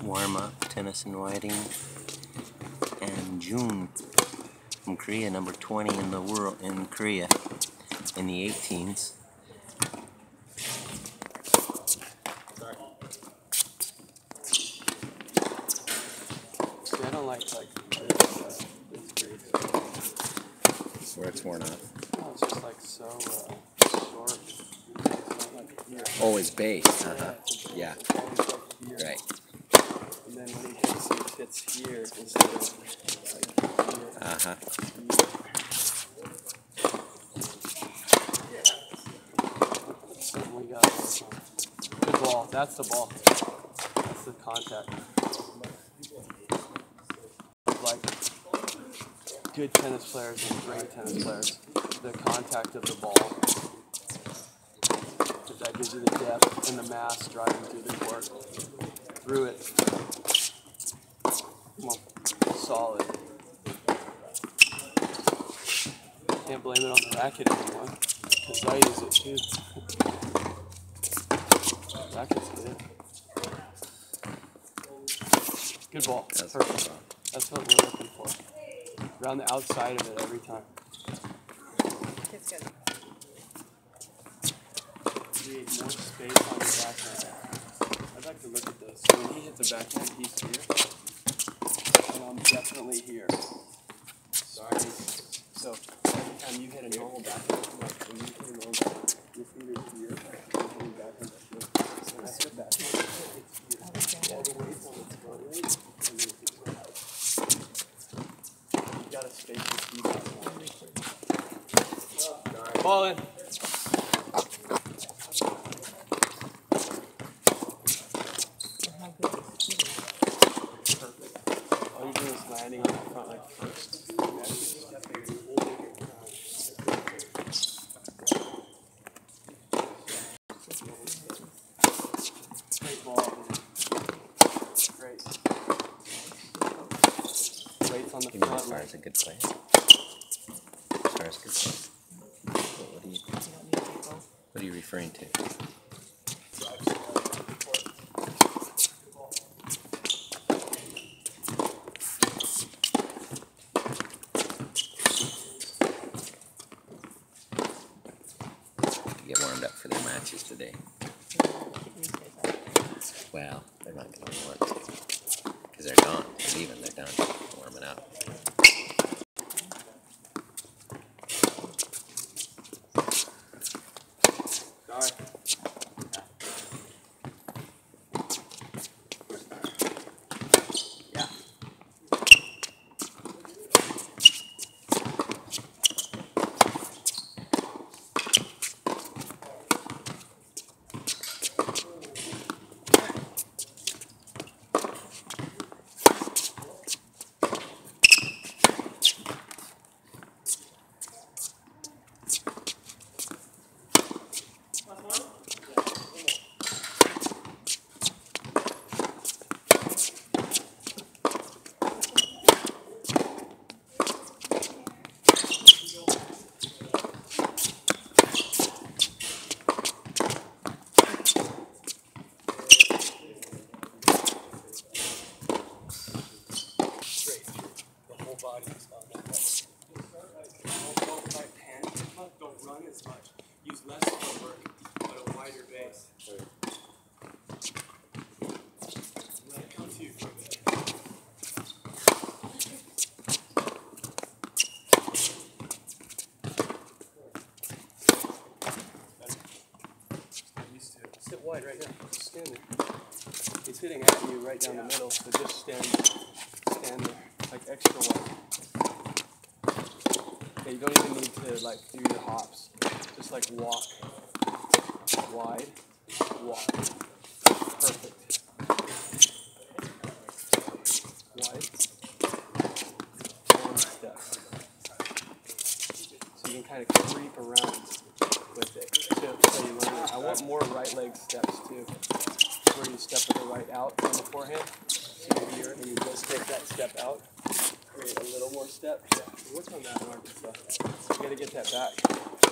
warm-up, Tennyson Whiting, and June from Korea, number 20 in the world in Korea in the 18s. See, I don't like this grade. Where it's worn off. No, it's just like so short. It's not like here. Oh, it's base. Yeah. It's always like here. Right. And then when he hits here instead of like here. Uh-huh. So we got good ball. That's the ball. That's the contact. Like good tennis players and great tennis players, the contact of the ball, that gives you the depth and the mass driving through the court, through it. Come on, solid. Can't blame it on the racket anymore, because I use it too. Racket's good. Good ball. That's Perfect. That's what we're looking for. Around the outside of it every time. It's good. Create more space on the backhand. I'd like to look at this. So when he hits the backhand, he's here. And I'm definitely here. Sorry. So every time you hit a normal backhand, like when you hit a normal backhand, your feet are here. You're hitting backhand up here. So when I hit backhand, it's here. All the weight's on its front leg, and then it keeps going out. You gotta space your feet out. Ball in. Perfect. All you're doing is landing on the front leg first. Great ball. Great. Weights on the You mean front as far leg. as a good player? As far as good player? What are you referring to? To get warmed up for their matches today. Well, they're not going to want to. Because they're gone. They're leaving. They're done. Warming up. Sorry. Yeah. Body is on that way. Don't quite panic as much, don't run as much. Use less footwork, but a wider base. Let it come to you for a bit. Get used to it. Sit wide right now. Just stand there. He's hitting at you right down the middle, so just stand there. Like extra wide. Okay, you don't even need to like do your hops. Just like walk wide, walk. Perfect. Wide. And step. So you can kind of creep around with it. So you learn it. I want more right leg steps too. Where you step with the right out on the forehand. So here, and you just take that step out. Create a little more step. Yeah. Work on that in Arkansas. You gotta get that back.